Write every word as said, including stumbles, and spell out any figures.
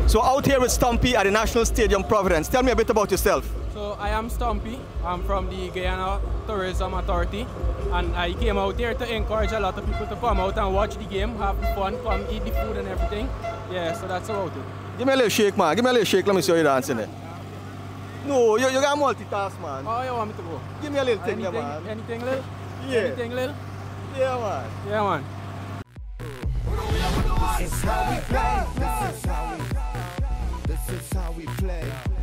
So out here with Stumpy at the National Stadium, Providence. Tell me a bit about yourself. So I am Stumpy. I'm from the Guyana Tourism Authority, and I came out here to encourage a lot of people to come out and watch the game, have fun, come eat the food and everything. Yeah, so that's about it. Give me a little shake, man. Give me a little shake. Let me see how you're dancing there. No, you, you got multitask, man. Oh, you want me to go? Give me a little thing anything, there, man. Anything little? Yeah. Anything little? Yeah, man. Yeah, man. This is how we play. This is how we. This is how we play.